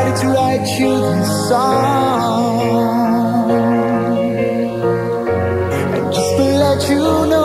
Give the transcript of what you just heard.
decided to write you this song, and just to let you know